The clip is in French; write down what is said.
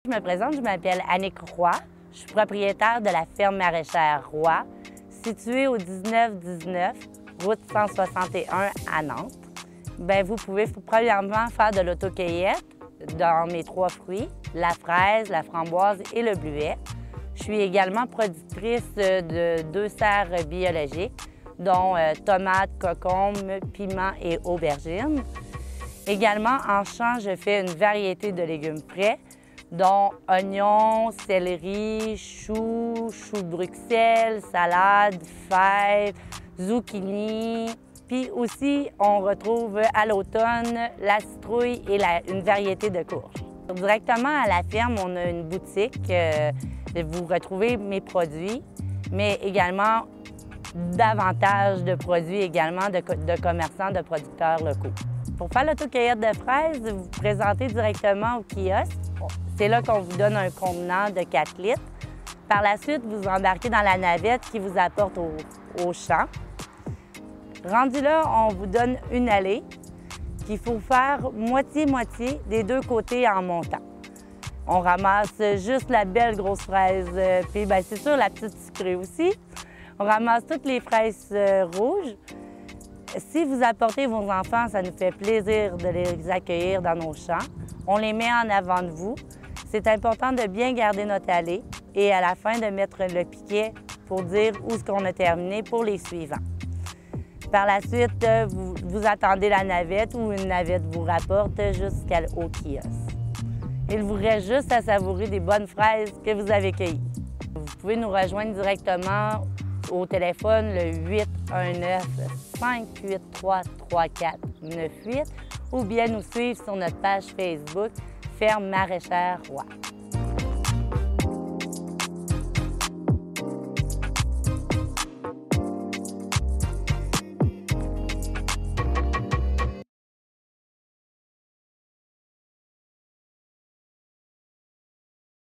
Je me présente, je m'appelle Annick Roy. Je suis propriétaire de la ferme maraîchère Roy, située au 1919, route 161 à Nantes. Bien, vous pouvez premièrement faire de l'autocueillette dans mes 3 fruits, la fraise, la framboise et le bleuet. Je suis également productrice de 2 serres biologiques, dont tomates, concombres, piments et aubergines. Également, en champ, je fais une variété de légumes frais, dont oignons, céleri, choux, choux de Bruxelles, salade, fèves, zucchini. Puis aussi, on retrouve à l'automne la citrouille et une variété de courges. Directement à la ferme, on a une boutique. Vous retrouvez mes produits, mais également davantage de produits également de commerçants, de producteurs locaux. Pour faire l'autocueillette de fraises, vous vous présentez directement au kiosque. C'est là qu'on vous donne un contenant de 4 litres. Par la suite, vous embarquez dans la navette qui vous apporte au champ. Rendu là, on vous donne une allée qu'il faut faire moitié-moitié des 2 côtés en montant. On ramasse juste la belle grosse fraise, puis bien, c'est sûr la petite sucrée aussi. On ramasse toutes les fraises rouges. Si vous apportez vos enfants, ça nous fait plaisir de les accueillir dans nos champs. On les met en avant de vous. C'est important de bien garder notre allée et à la fin de mettre le piquet pour dire où est-ce qu'on a terminé pour les suivants. Par la suite, vous attendez la navette ou une navette vous rapporte jusqu'au kiosque. Il vous reste juste à savourer des bonnes fraises que vous avez cueillies. Vous pouvez nous rejoindre directement au téléphone le 819-583-3498 ou bien nous suivre sur notre page Facebook Ferme Maraîchère Roy.